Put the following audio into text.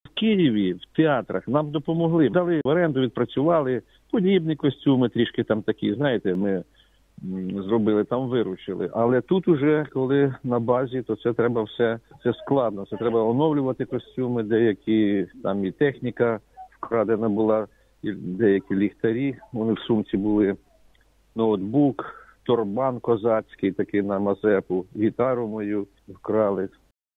В Києві, в театрах нам допомогли. Дали в оренду, відпрацювали подібні костюми, трішки там такі, знаєте, ми зробили, там виручили. Але тут уже, коли на базі, то це треба все, це складно. Це треба оновлювати костюми, деякі, там і техніка вкрадена була, і деякі ліхтарі, вони в сумці були, ноутбук, торбан козацький, такий на Мазепу, гітару мою вкрали.